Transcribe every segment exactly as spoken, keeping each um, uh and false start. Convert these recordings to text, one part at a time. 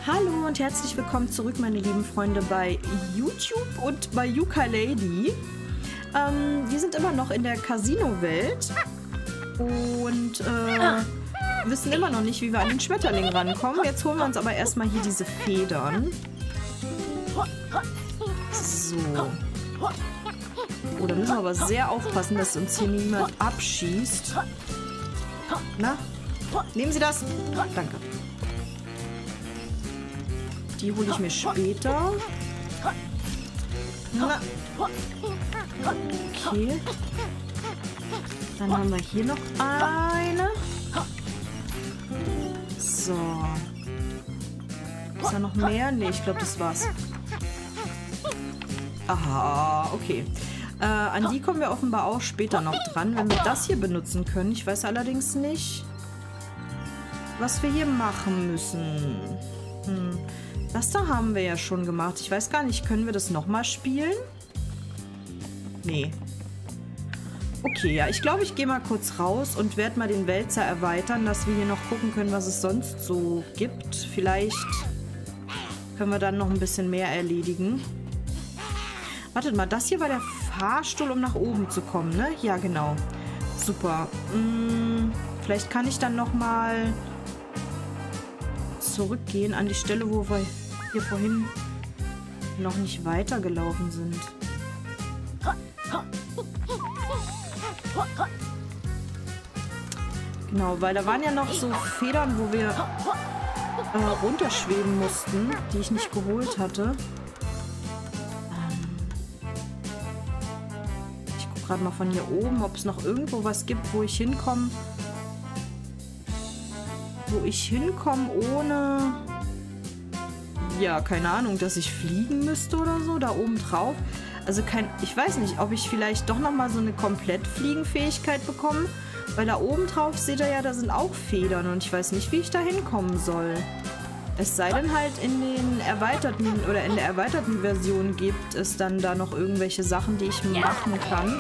Hallo und herzlich willkommen zurück, meine lieben Freunde, bei YouTube und bei Yooka-Laylee. Ähm, wir sind immer noch in der Casino-Welt und äh, wissen immer noch nicht, wie wir an den Schmetterling rankommen. Jetzt holen wir uns aber erstmal hier diese Federn. So. Oh, da müssen wir aber sehr aufpassen, dass uns hier niemand abschießt. Na? Nehmen Sie das. Danke. Die hole ich mir später. Na. Okay. Dann haben wir hier noch eine. So. Ist da noch mehr? Ne, ich glaube, das war's. Aha, okay. Äh, an die kommen wir offenbar auch später noch dran, wenn wir das hier benutzen können. Ich weiß allerdings nicht, was wir hier machen müssen. Hm. Das da haben wir ja schon gemacht. Ich weiß gar nicht, können wir das nochmal spielen? Nee. Okay, ja, ich glaube, ich gehe mal kurz raus und werde mal den Wälzer erweitern, dass wir hier noch gucken können, was es sonst so gibt. Vielleicht können wir dann noch ein bisschen mehr erledigen. Wartet mal, das hier war der Fahrstuhl, um nach oben zu kommen, ne? Ja, genau. Super. Hm, vielleicht kann ich dann nochmal zurückgehen an die Stelle, wo wir hier vorhin noch nicht weitergelaufen sind. Genau, weil da waren ja noch so Federn, wo wir äh, runterschweben mussten, die ich nicht geholt hatte. Ich gucke gerade mal von hier oben, ob es noch irgendwo was gibt, wo ich hinkomme. Wo ich hinkomme ohne... Ja, keine Ahnung, dass ich fliegen müsste oder so, da oben drauf. Also kein... Ich weiß nicht, ob ich vielleicht doch nochmal so eine Komplett-Fliegenfähigkeit bekomme. Weil da oben drauf, seht ihr ja, da sind auch Federn und ich weiß nicht, wie ich da hinkommen soll. Es sei denn halt in den erweiterten oder in der erweiterten Version gibt es dann da noch irgendwelche Sachen, die ich machen kann.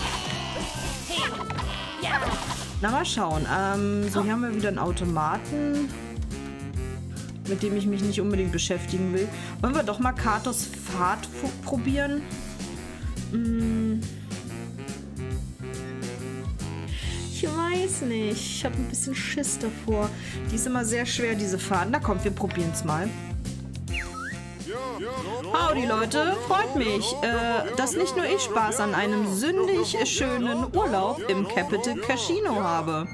Na, mal schauen. Ähm, so, hier haben wir wieder einen Automaten, mit dem ich mich nicht unbedingt beschäftigen will. Wollen wir doch mal Katos Fahrt probieren? Hm. Ich weiß nicht. Ich habe ein bisschen Schiss davor. Die ist immer sehr schwer, diese Fahrt. Na komm, wir probieren es mal. Howdy Leute, freut mich, äh, dass nicht nur ich Spaß an einem sündig schönen Urlaub im Capital Casino habe.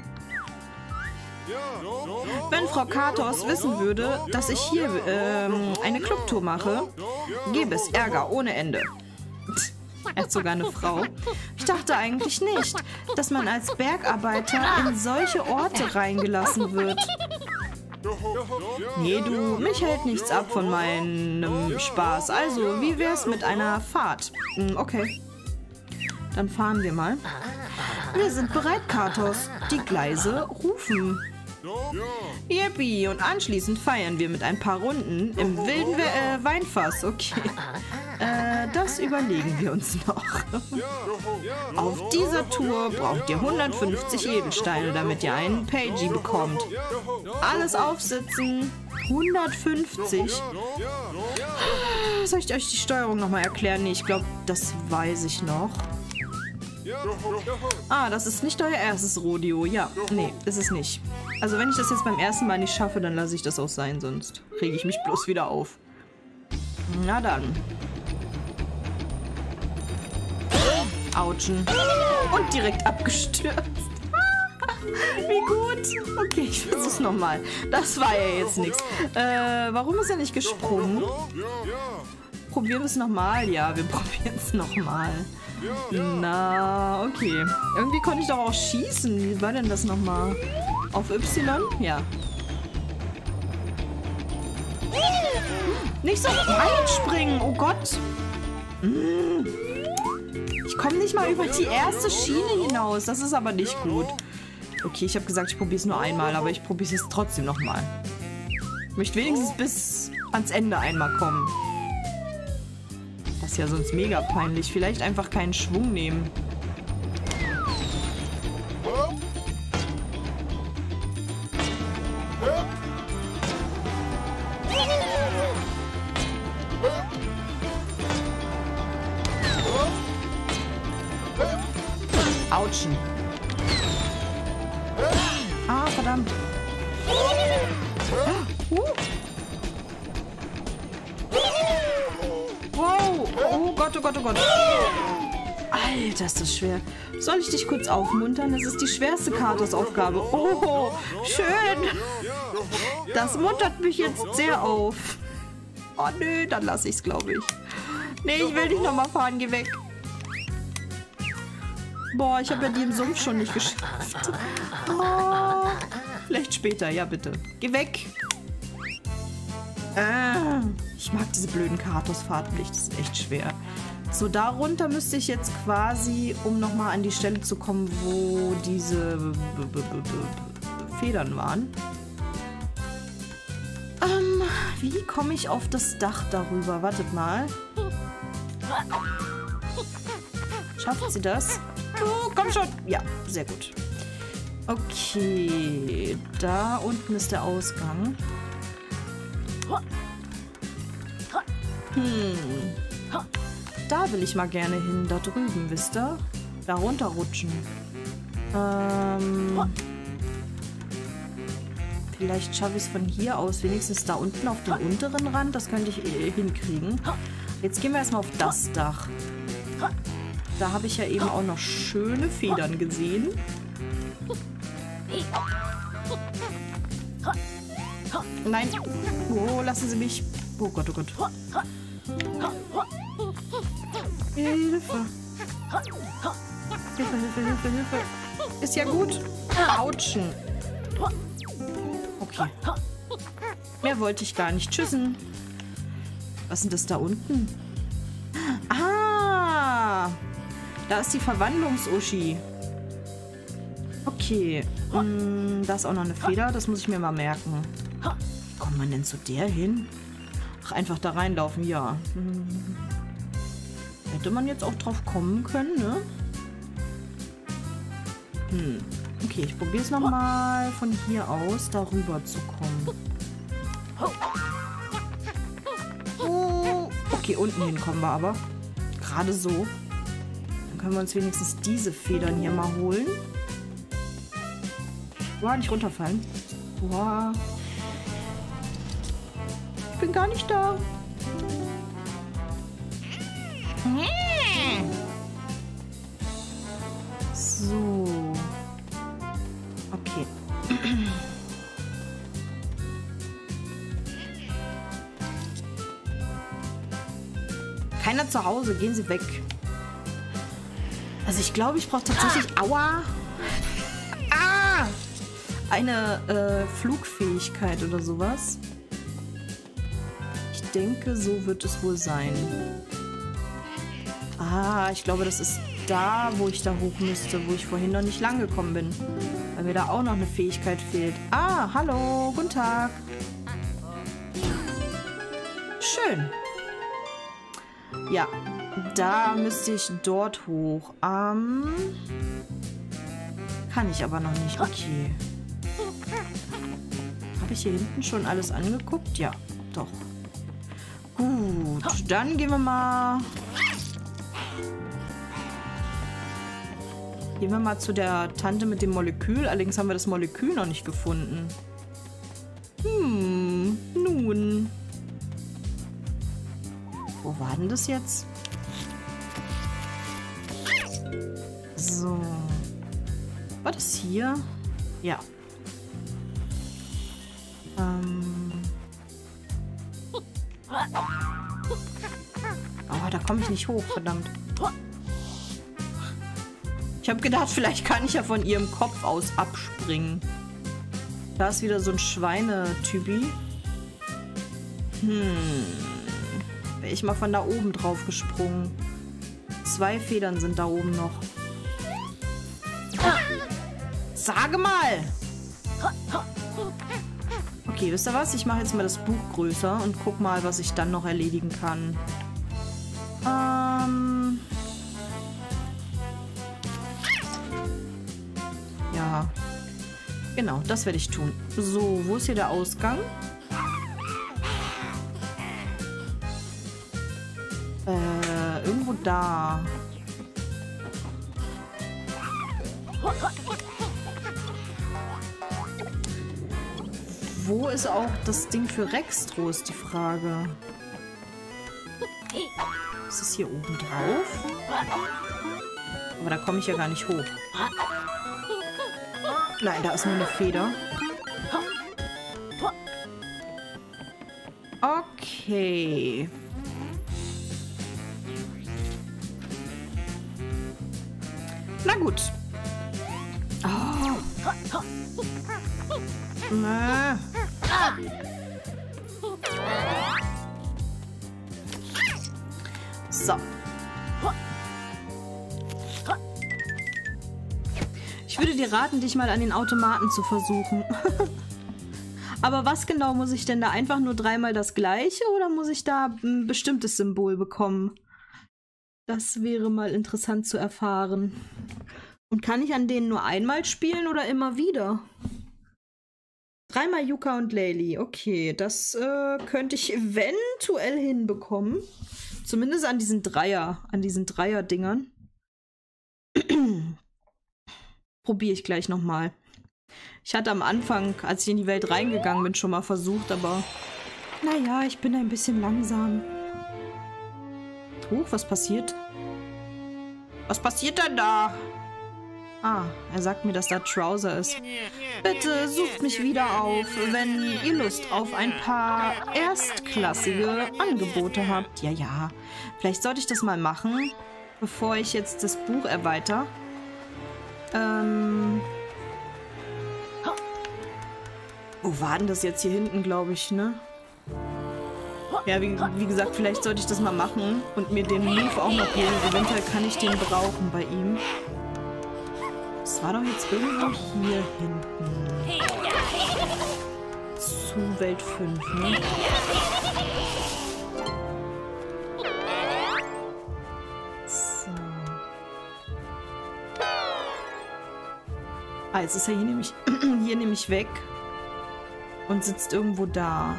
Wenn Frau Katos wissen würde, dass ich hier ähm, eine Clubtour mache, gäbe es Ärger ohne Ende. Er hat sogar eine Frau. Ich dachte eigentlich nicht, dass man als Bergarbeiter in solche Orte reingelassen wird. Nee, du, mich hält nichts ab von meinem Spaß. Also, wie wär's mit einer Fahrt? Hm, okay. Dann fahren wir mal. Wir sind bereit, Katos. Die Gleise rufen. Yippie! Und anschließend feiern wir mit ein paar Runden im wilden We äh, Weinfass. Okay. Äh, das überlegen wir uns noch. Auf dieser Tour braucht ihr hundertfünfzig Edelsteine, damit ihr einen Pagey bekommt. Alles aufsitzen. hundertfünfzig. Soll ich euch die Steuerung nochmal erklären? Nee, ich glaube, das weiß ich noch. Ah, das ist nicht euer erstes Rodeo. Ja, nee, ist es nicht. Also wenn ich das jetzt beim ersten Mal nicht schaffe, dann lasse ich das auch sein, sonst rege ich mich bloß wieder auf. Na dann. Autschen. Und direkt abgestürzt. Wie gut. Okay, ich versuch's nochmal. Das war ja jetzt nichts. Äh, warum ist er nicht gesprungen? Probieren wir es nochmal? Ja, wir probieren es nochmal. Na, okay. Irgendwie konnte ich doch auch schießen. Wie war denn das nochmal? Auf Y? Ja. Nicht so weit springen, oh Gott. Ich komme nicht mal über die erste Schiene hinaus. Das ist aber nicht gut. Okay, ich habe gesagt, ich probiere es nur einmal, aber ich probiere es jetzt trotzdem nochmal. Ich möchte wenigstens bis ans Ende einmal kommen. Das ist ja sonst mega peinlich. Vielleicht einfach keinen Schwung nehmen. runterrutschen. Ah, verdammt. Uh. Wow. Oh Gott, oh Gott, oh Gott. Alter, ist das schwer. Soll ich dich kurz aufmuntern? Das ist die schwerste Kartos-Aufgabe. Oh, schön. Das muntert mich jetzt sehr auf. Oh nö, dann lasse ich es, glaube ich. Nee, ich will nicht nochmal fahren. Geh weg. Boah, ich habe ja die im Sumpf schon nicht geschafft. Oh, vielleicht später. Ja, bitte. Geh weg. Ah, ich mag diese blöden Kartos-Fahrten nicht. Das ist echt schwer. So, darunter müsste ich jetzt quasi, um nochmal an die Stelle zu kommen, wo diese B -B -B -B Federn waren. Ähm, wie komme ich auf das Dach darüber? Wartet mal. Schafft sie das? Oh, komm schon. Ja, sehr gut. Okay, da unten ist der Ausgang. Hm. Da will ich mal gerne hin, da drüben, wisst ihr? Da runterrutschen. Ähm, vielleicht schaffe ich es von hier aus, wenigstens da unten auf den unteren Rand. Das könnte ich eh hinkriegen. Jetzt gehen wir erstmal auf das Dach. Da habe ich ja eben auch noch schöne Federn gesehen. Nein. Oh, lassen Sie mich. Oh Gott, oh Gott. Hilfe. Hilfe, Hilfe, Hilfe, Hilfe. Ist ja gut. Autschen. Okay. Mehr wollte ich gar nicht. Tschüssen. Was ist denn das da unten? Ah. Da ist die Verwandlungs-Uschi. Okay. Mm, da ist auch noch eine Feder. Das muss ich mir mal merken. Wie kommt man denn zu der hin? Ach, einfach da reinlaufen. Ja. Hm. Hätte man jetzt auch drauf kommen können, ne? Hm. Okay, ich probiere es nochmal von hier aus, darüber zu kommen. Oh. Okay, unten hin kommen wir aber. Gerade so. Dann können wir uns wenigstens diese Federn hier mal holen. Boah, nicht runterfallen. Boah. Ich bin gar nicht da. So. Okay. Keiner zu Hause, gehen Sie weg. Also ich glaube, ich brauche tatsächlich... Aua! Ah! Eine äh, Flugfähigkeit oder sowas. Ich denke, so wird es wohl sein. Ah, ich glaube, das ist da, wo ich da hoch müsste, wo ich vorhin noch nicht lang gekommen bin. Weil mir da auch noch eine Fähigkeit fehlt. Ah, hallo, guten Tag. Schön. Ja, da müsste ich dort hoch. Ähm, kann ich aber noch nicht. Okay. Habe ich hier hinten schon alles angeguckt? Ja, doch. Gut, dann gehen wir mal... Gehen wir mal zu der Tante mit dem Molekül. Allerdings haben wir das Molekül noch nicht gefunden. Hm, nun. Wo war denn das jetzt? So. War das hier? Ja. Ähm. Oh, da komme ich nicht hoch, verdammt. Ich habe gedacht, vielleicht kann ich ja von ihrem Kopf aus abspringen. Da ist wieder so ein Schweinetypi. Hm. Wäre ich mal von da oben drauf gesprungen. Zwei Federn sind da oben noch. Sage mal! Okay, wisst ihr was? Ich mache jetzt mal das Buch größer und guck mal, was ich dann noch erledigen kann. Ähm... Ja. Genau, das werde ich tun. So, wo ist hier der Ausgang? Äh, irgendwo da. Wo ist auch das Ding für Rextro, ist die Frage. Ist es hier oben drauf? Aber da komme ich ja gar nicht hoch. Nein, da ist nur eine Feder. Okay. Na gut. Oh. Na. So. Ich würde dir raten, dich mal an den Automaten zu versuchen. Aber was genau muss ich denn da? Einfach nur dreimal das gleiche oder muss ich da ein bestimmtes Symbol bekommen? Das wäre mal interessant zu erfahren. Und kann ich an denen nur einmal spielen oder immer wieder? Dreimal Yuka und Laylee. Okay, das äh, könnte ich eventuell hinbekommen. Zumindest an diesen Dreier, an diesen Dreier-Dingern. Probiere ich gleich nochmal. Ich hatte am Anfang, als ich in die Welt reingegangen bin, schon mal versucht, aber naja, ich bin ein bisschen langsam. Huch, was passiert? Was passiert denn da? Ah, er sagt mir, dass da Trouser ist. Bitte sucht mich wieder auf, wenn ihr Lust auf ein paar erstklassige Angebote habt. Ja, ja. Vielleicht sollte ich das mal machen, bevor ich jetzt das Buch erweitere. Ähm... Wo war denn das jetzt hier hinten, glaube ich, ne? Ja, wie, wie gesagt, vielleicht sollte ich das mal machen und mir den Move auch noch holen. Eventuell kann ich den brauchen bei ihm. Das war doch jetzt irgendwo hier hinten. Zu Welt fünf, ne? So. Ah, jetzt ist er hier nämlich, hier nämlich weg. Und sitzt irgendwo da.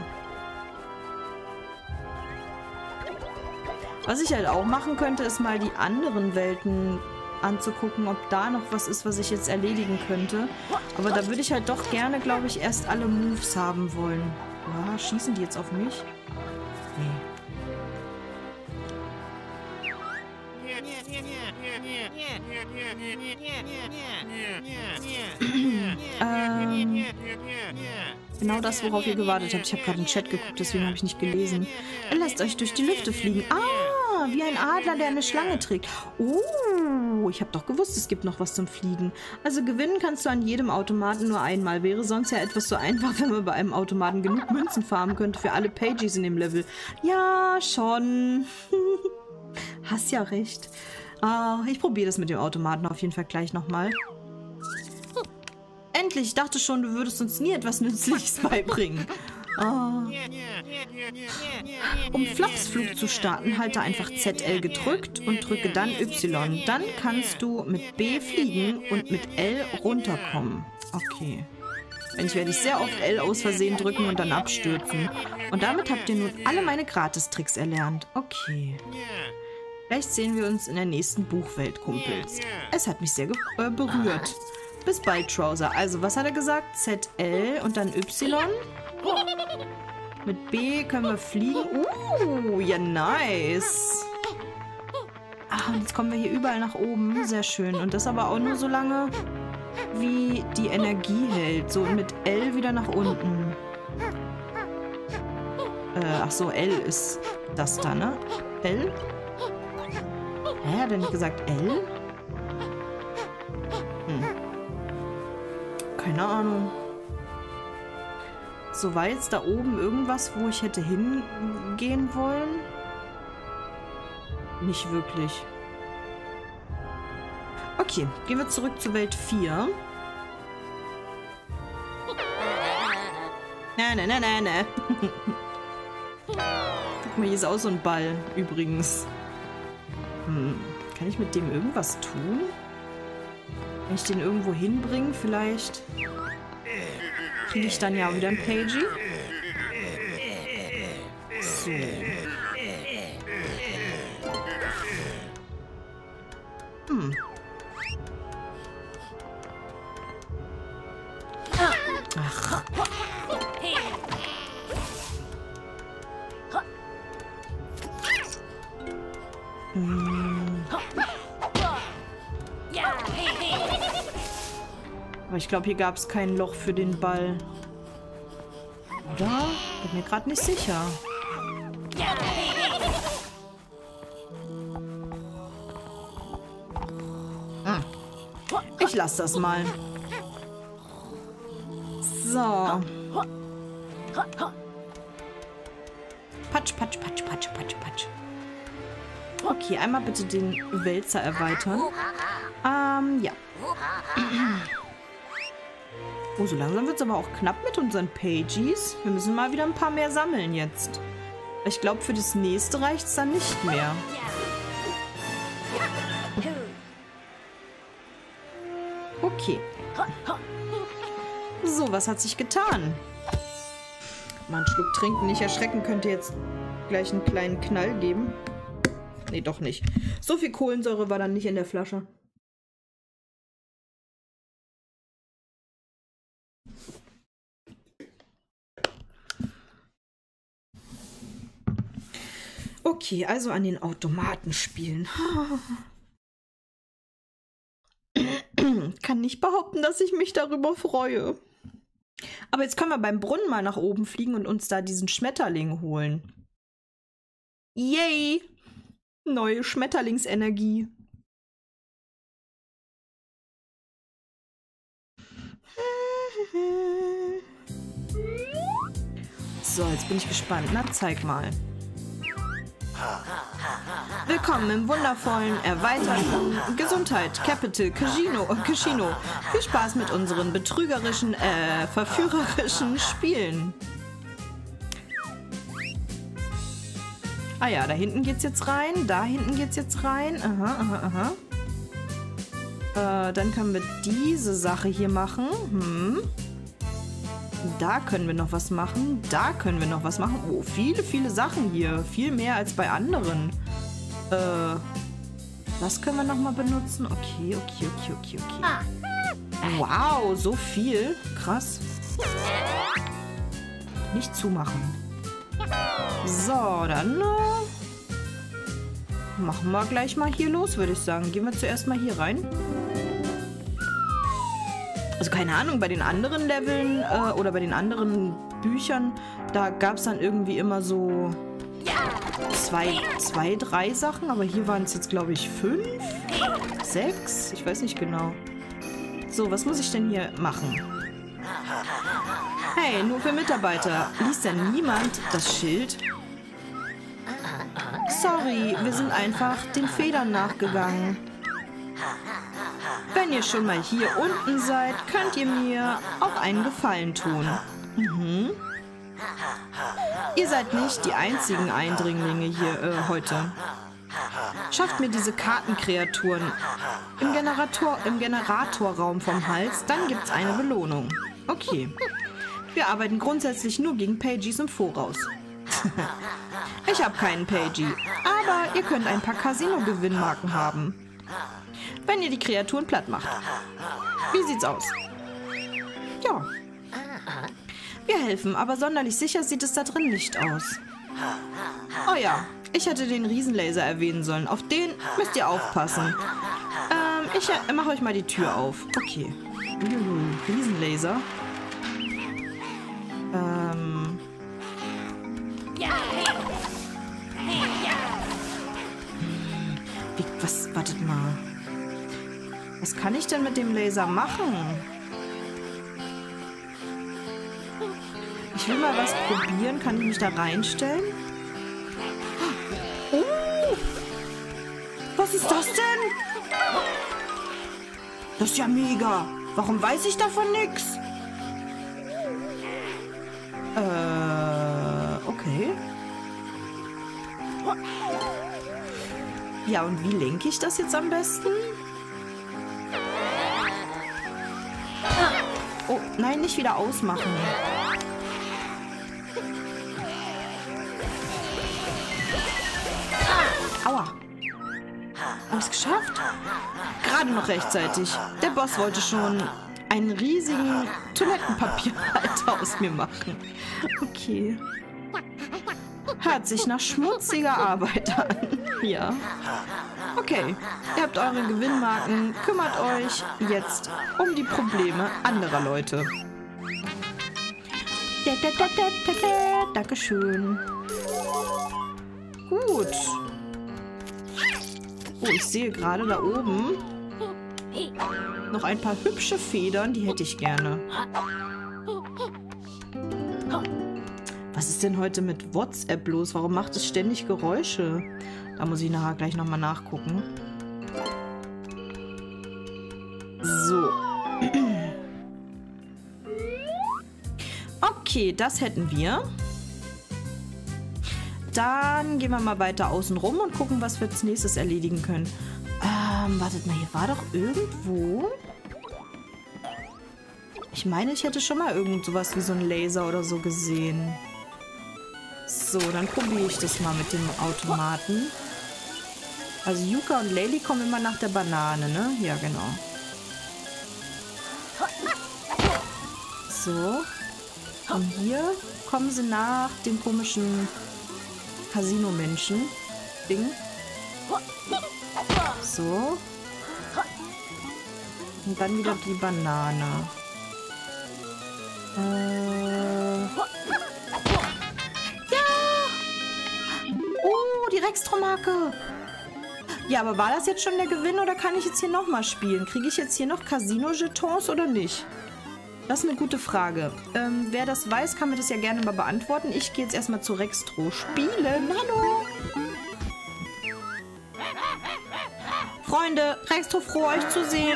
Was ich halt auch machen könnte, ist mal die anderen Welten anzugucken, ob da noch was ist, was ich jetzt erledigen könnte. Aber da würde ich halt doch gerne, glaube ich, erst alle Moves haben wollen. Ja, schießen die jetzt auf mich? Nee. ähm, genau das, worauf ihr gewartet habt. Ich habe gerade in den Chat geguckt, deswegen habe ich nicht gelesen. Lasst euch durch die Lüfte fliegen. Ah, wie ein Adler, der eine Schlange trägt. Oh, ich habe doch gewusst, es gibt noch was zum Fliegen. Also gewinnen kannst du an jedem Automaten nur einmal. Wäre sonst ja etwas so einfach, wenn man bei einem Automaten genug Münzen farmen könnte für alle Pages in dem Level. Ja, schon. Hast ja recht. Uh, ich probiere das mit dem Automaten auf jeden Fall gleich nochmal. Endlich! Ich dachte schon, du würdest uns nie etwas Nützliches beibringen. Uh. Um Flops Flug zu starten, halte einfach Z L gedrückt und drücke dann Y. Dann kannst du mit B fliegen und mit L runterkommen. Okay. Wenn ich werde ich sehr oft L aus Versehen drücken und dann abstürzen. Und damit habt ihr nun alle meine Gratis-Tricks erlernt. Okay. Vielleicht sehen wir uns in der nächsten Buchwelt, Kumpels. Es hat mich sehr äh, berührt. Bis bald, Trouser. Also, was hat er gesagt? Z L und dann Y. Mit B können wir fliegen. Uh, ja, nice. Ach, und jetzt kommen wir hier überall nach oben. Sehr schön. Und das aber auch nur so lange, wie die Energie hält. So, mit L wieder nach unten. Äh, ach so, L ist das da, ne? L? Hä, hat er nicht gesagt L? Hm. Keine Ahnung. So, war jetzt da oben irgendwas, wo ich hätte hingehen wollen? Nicht wirklich. Okay, gehen wir zurück zur Welt vier. Na, na, na, na, na. Guck mal, hier ist auch so ein Ball, übrigens. Hm, kann ich mit dem irgendwas tun? Kann ich den irgendwo hinbringen? Vielleicht kriege ich dann ja wieder ein Pagey. So. Hm. Ach. Hm. Aber ich glaube, hier gab es kein Loch für den Ball. Oder? Bin mir gerade nicht sicher. Hm. Ich lasse das mal. So. Patsch, patsch, patsch, patsch, patsch, patsch. Okay, einmal bitte den Wälzer erweitern. Ähm, ja. Oh, so langsam wird es aber auch knapp mit unseren Pages. Wir müssen mal wieder ein paar mehr sammeln jetzt. Ich glaube, für das nächste reicht es dann nicht mehr. Okay. So, was hat sich getan? Mal einen Schluck trinken, nicht erschrecken, könnte jetzt gleich einen kleinen Knall geben. Nee, doch nicht. So viel Kohlensäure war dann nicht in der Flasche. Okay, also an den Automaten spielen. Kann nicht behaupten, dass ich mich darüber freue. Aber jetzt können wir beim Brunnen mal nach oben fliegen und uns da diesen Schmetterling holen. Yay! Neue Schmetterlingsenergie. So, jetzt bin ich gespannt. Na, zeig mal. Willkommen im wundervollen, erweiterten Gesundheit Capital Casino. Casino. Viel Spaß mit unseren betrügerischen, äh, verführerischen Spielen. Ah ja, da hinten geht's jetzt rein. Da hinten geht's jetzt rein. Aha, aha, aha. Äh, dann können wir diese Sache hier machen. Hm. Da können wir noch was machen. Da können wir noch was machen. Oh, viele, viele Sachen hier. Viel mehr als bei anderen. Äh, das können wir nochmal benutzen. Okay, okay, okay, okay, okay. Wow, so viel. Krass. Nicht zumachen. So, dann äh, machen wir gleich mal hier los, würde ich sagen. Gehen wir zuerst mal hier rein. Also keine Ahnung, bei den anderen Leveln äh, oder bei den anderen Büchern, da gab es dann irgendwie immer so zwei, zwei, drei Sachen. Aber hier waren es jetzt, glaube ich, fünf, sechs. Ich weiß nicht genau. So, was muss ich denn hier machen? Hey, nur für Mitarbeiter. Liest denn niemand das Schild? Sorry, wir sind einfach den Federn nachgegangen. Wenn ihr schon mal hier unten seid, könnt ihr mir auch einen Gefallen tun. Mhm. Ihr seid nicht die einzigen Eindringlinge hier äh, heute. Schafft mir diese Kartenkreaturen im, Generator, im Generatorraum vom Hals, dann gibt's eine Belohnung. Okay. Wir arbeiten grundsätzlich nur gegen Pages im Voraus. Ich habe keinen Pagie, aber ihr könnt ein paar Casino-Gewinnmarken haben. Wenn ihr die Kreaturen platt macht. Wie sieht's aus? Ja. Wir helfen, aber sonderlich sicher sieht es da drin nicht aus. Oh ja, ich hätte den Riesenlaser erwähnen sollen. Auf den müsst ihr aufpassen. Ähm, ich äh, mache euch mal die Tür auf. Okay. Uh, Riesenlaser. Ähm. Wie, was, wartet mal. Was kann ich denn mit dem Laser machen? Ich will mal was probieren. Kann ich mich da reinstellen? Oh! Was ist das denn? Das ist ja mega. Warum weiß ich davon nichts? Äh, okay. Ja, und wie lenke ich das jetzt am besten? Oh, nein, nicht wieder ausmachen. Aua. Hab ich's geschafft? Gerade noch rechtzeitig. Der Boss wollte schon einen riesigen Toilettenpapierhalter aus mir machen. Okay. Hört sich nach schmutziger Arbeit an. Ja. Okay. Ihr habt eure Gewinnmarken. Kümmert euch jetzt um die Probleme anderer Leute. Da, da, da, da, da, da. Dankeschön. Gut. Oh, ich sehe gerade da oben noch ein paar hübsche Federn. Die hätte ich gerne. Was ist denn heute mit WhatsApp los? Warum macht es ständig Geräusche? Da muss ich nachher gleich nochmal nachgucken. So. Okay, das hätten wir. Dann gehen wir mal weiter außen rum und gucken, was wir als nächstes erledigen können. Ähm, wartet mal, hier war doch irgendwo... Ich meine, ich hätte schon mal irgend sowas wie so ein Laser oder so gesehen. So, dann probiere ich das mal mit dem Automaten. Also Yuka und Laylee kommen immer nach der Banane, ne? Ja, genau. So. Und hier kommen sie nach dem komischen Casino-Menschen. Ding. So. Und dann wieder die Banane. Äh. Ja! Oh, die Rextro-Marke. Ja, aber war das jetzt schon der Gewinn oder kann ich jetzt hier nochmal spielen? Kriege ich jetzt hier noch Casino-Jetons oder nicht? Das ist eine gute Frage. Ähm, wer das weiß, kann mir das ja gerne mal beantworten. Ich gehe jetzt erstmal zu Rextro spielen. Hallo! Freunde, Rextro froh, euch zu sehen.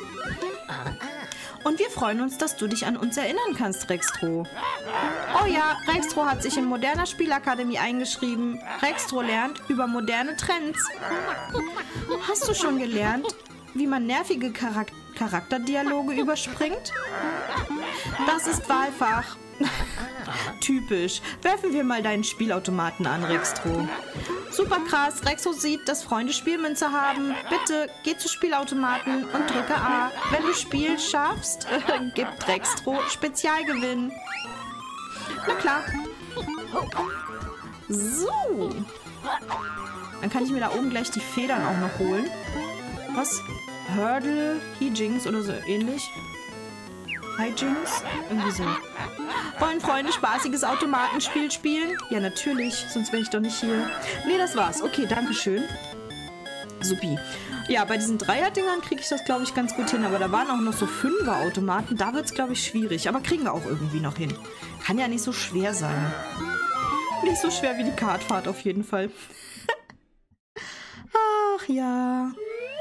Und wir freuen uns, dass du dich an uns erinnern kannst, Rextro. Oh ja, Rextro hat sich in Moderner Spielakademie eingeschrieben. Rextro lernt über moderne Trends. Hast du schon gelernt, wie man nervige Charak- Charakterdialoge überspringt? Das ist Wahlfach. Typisch. Werfen wir mal deinen Spielautomaten an, Rextro. Super krass. Rextro sieht, dass Freunde Spielmünze haben. Bitte, geh zu Spielautomaten und drücke A. Wenn du Spiel schaffst, äh, gibt Rextro Spezialgewinn. Na klar. So. Dann kann ich mir da oben gleich die Federn auch noch holen. Was? Hurdle, Hijinks oder so ähnlich. Hijinks? Irgendwie so. Wollen Freunde spaßiges Automatenspiel spielen? Ja, natürlich. Sonst wäre ich doch nicht hier. Nee, das war's. Okay, danke schön. Supi. Ja, bei diesen Dreier-Dingern kriege ich das, glaube ich, ganz gut hin. Aber da waren auch noch so Fünfer-Automaten. Da wird es, glaube ich, schwierig. Aber kriegen wir auch irgendwie noch hin. Kann ja nicht so schwer sein. Nicht so schwer wie die Kartfahrt auf jeden Fall. Ach ja.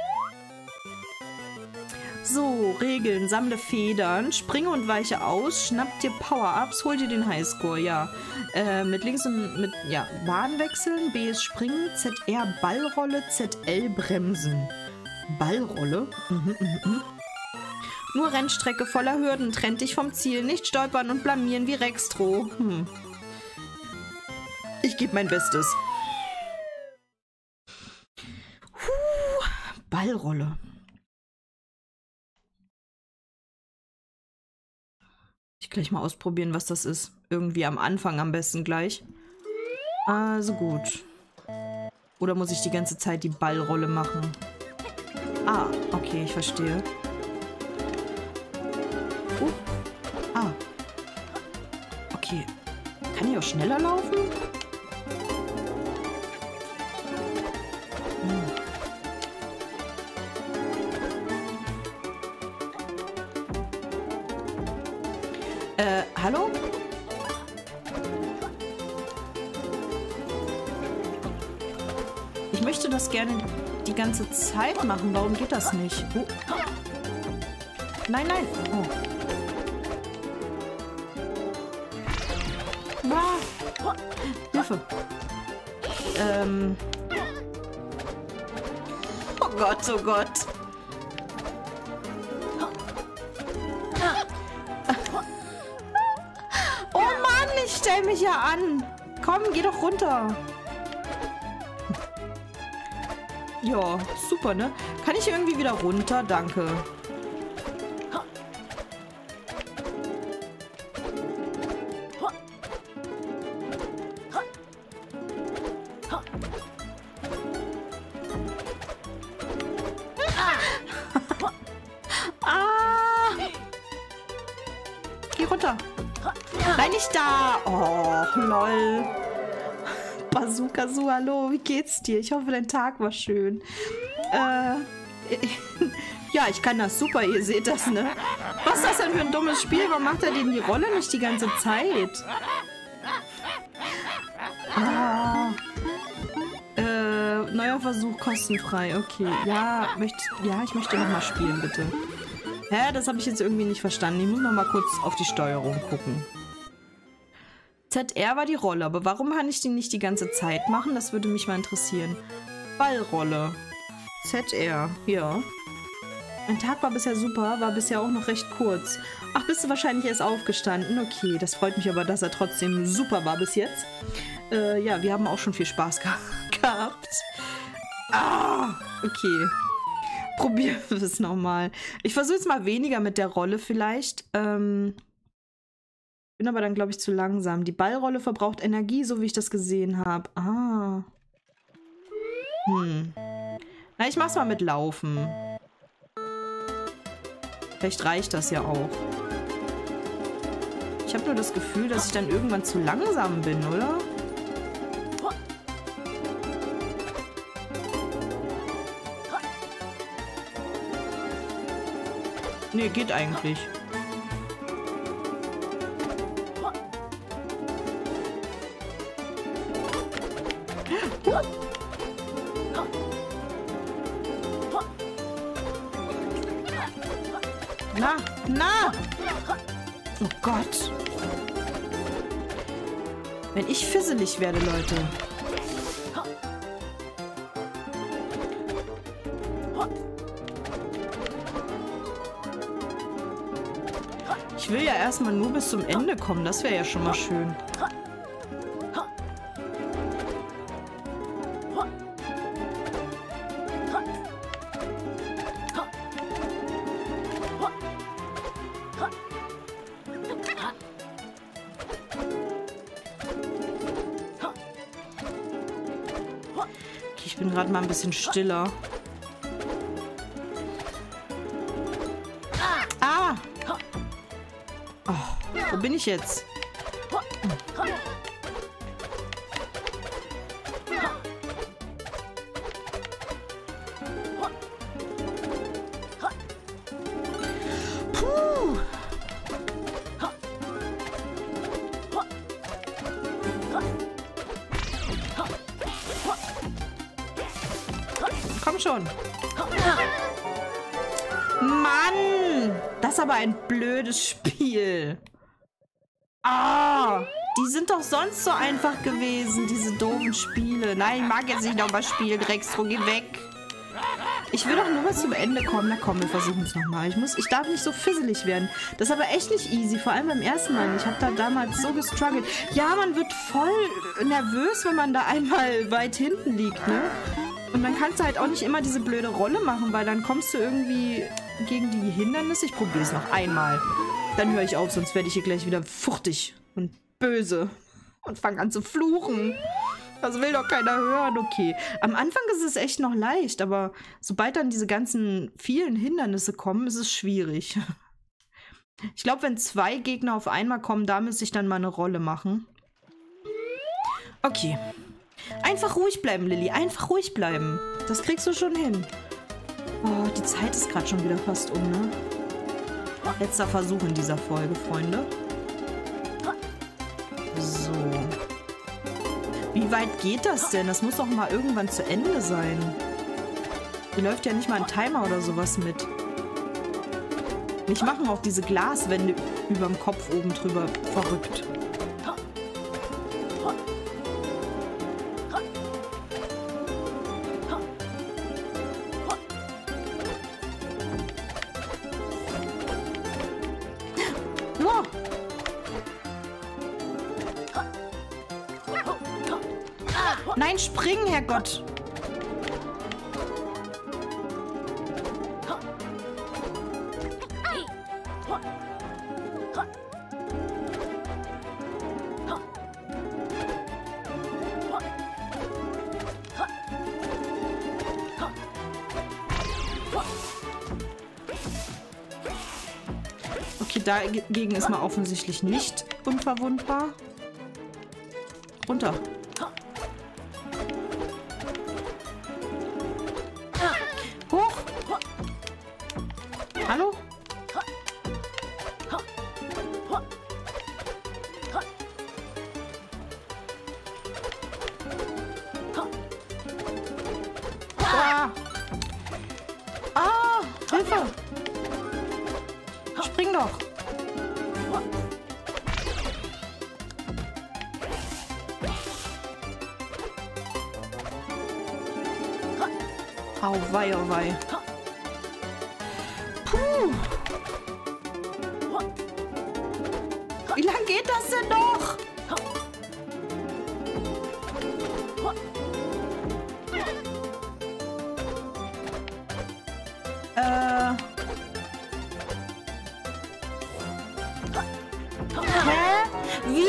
So, Regeln. Sammle Federn, springe und weiche aus, schnapp dir Power-Ups, hol dir den Highscore, ja. Äh, mit links und mit, ja, Bahn wechseln, B ist springen, Z R Ballrolle, Z L bremsen. Ballrolle? Mhm, mhm, mhm. Nur Rennstrecke voller Hürden trennt dich vom Ziel, nicht stolpern und blamieren wie Rextro. Hm. Ich gebe mein Bestes. Puh, Ballrolle. Ich gleich mal ausprobieren, was das ist. Irgendwie am Anfang am besten gleich. Also gut. Oder muss ich die ganze Zeit die Ballrolle machen? Ah, okay, ich verstehe. Uh. Ah. Okay. Kann ich auch schneller laufen? Hm. Äh, hallo? Ich möchte das gerne die ganze Zeit machen. Warum geht das nicht? Oh. Nein, nein. Oh. Ah. Hilfe. Ähm. Oh Gott, oh Gott. Oh Mann, ich stell mich ja an. Komm, geh doch runter. Ja, super, ne? Kann ich irgendwie wieder runter? Danke. Ah! Geh runter. Nein, nicht da. Oh, lol. Bazooka, so, hallo. Wie geht's dir? Ich hoffe, dein Tag war schön. Äh... Ja, ich kann das super, ihr seht das, ne? Was ist das denn für ein dummes Spiel? Warum macht er denn die Rolle nicht die ganze Zeit? Ah. Äh, neuer Versuch, kostenfrei. Okay, ja, möcht, ja ich möchte nochmal spielen, bitte. Hä, das habe ich jetzt irgendwie nicht verstanden. Ich muss nochmal kurz auf die Steuerung gucken. Z R war die Rolle, aber warum kann ich die nicht die ganze Zeit machen? Das würde mich mal interessieren. Ballrolle. Z R, ja. Mein Tag war bisher super, war bisher auch noch recht kurz. Ach, bist du wahrscheinlich erst aufgestanden? Okay, das freut mich aber, dass er trotzdem super war bis jetzt. Äh, ja, wir haben auch schon viel Spaß ge gehabt. Ah, okay. Probieren wir es nochmal. Ich versuche jetzt mal weniger mit der Rolle vielleicht. Ähm, bin aber dann, glaube ich, zu langsam. Die Ballrolle verbraucht Energie, so wie ich das gesehen habe. Ah. Hm. Na, ich mach's mal mit Laufen. Vielleicht reicht das ja auch. Ich habe nur das Gefühl, dass ich dann irgendwann zu langsam bin, oder? Nee, geht eigentlich. Na, na! Oh Gott. Wenn ich fisselig werde, Leute. Ich will ja erstmal nur bis zum Ende kommen. Das wäre ja schon mal schön. Ich bin gerade mal ein bisschen stiller. Ah! Oh, wo bin ich jetzt? Puh! Komm schon. Mann! Das ist aber ein blödes Spiel. Ah! Die sind doch sonst so einfach gewesen, diese doofen Spiele. Nein, ich mag jetzt nicht nochmal spielen, Rextro, geh weg. Ich will doch nur bis zum Ende kommen. Na komm, wir versuchen es nochmal. Ich, ich darf nicht so fisselig werden. Das ist aber echt nicht easy, vor allem beim ersten Mal. Ich habe da damals so gestruggelt. Ja, man wird voll nervös, wenn man da einmal weit hinten liegt, ne? Und dann kannst du halt auch nicht immer diese blöde Rolle machen, weil dann kommst du irgendwie gegen die Hindernisse. Ich probiere es noch einmal. Dann höre ich auf, sonst werde ich hier gleich wieder fuchtig und böse und fange an zu fluchen. Das will doch keiner hören, okay. Am Anfang ist es echt noch leicht, aber sobald dann diese ganzen vielen Hindernisse kommen, ist es schwierig. Ich glaube, wenn zwei Gegner auf einmal kommen, da müsste ich dann mal eine Rolle machen. Okay. Einfach ruhig bleiben, Lilly. Einfach ruhig bleiben. Das kriegst du schon hin. Oh, die Zeit ist gerade schon wieder fast um, ne? Letzter Versuch in dieser Folge, Freunde. So. Wie weit geht das denn? Das muss doch mal irgendwann zu Ende sein. Hier läuft ja nicht mal ein Timer oder sowas mit. Mich machen auch diese Glaswände überm Kopf oben drüber verrückt. Nein, springen, Herrgott! Dagegen ist man offensichtlich nicht unverwundbar. Runter. Hoch. Hallo? Ah! Ah! Hilfe! Spring doch! Au wei, au wei. Puh! Wie lange geht das denn noch? Äh. Hä? Wie?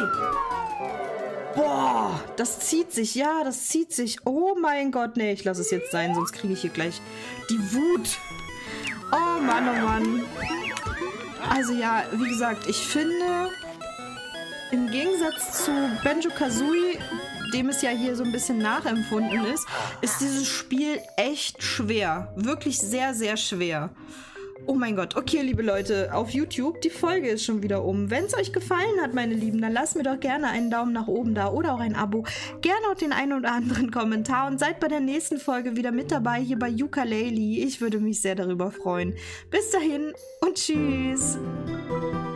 Boah, das zieht sich, ja, das zieht sich. Oh mein Gott, nee, ich lasse es jetzt sein, sonst kriege ich hier gleich die Wut. Oh Mann, oh Mann. Also ja, wie gesagt, ich finde, im Gegensatz zu Banjo-Kazooie, dem es ja hier so ein bisschen nachempfunden ist, ist dieses Spiel echt schwer. Wirklich sehr, sehr schwer. Oh mein Gott. Okay, liebe Leute, auf YouTube, die Folge ist schon wieder um. Wenn es euch gefallen hat, meine Lieben, dann lasst mir doch gerne einen Daumen nach oben da oder auch ein Abo. Gerne auch den einen oder anderen Kommentar und seid bei der nächsten Folge wieder mit dabei hier bei Yooka-Laylee. Ich würde mich sehr darüber freuen. Bis dahin und tschüss.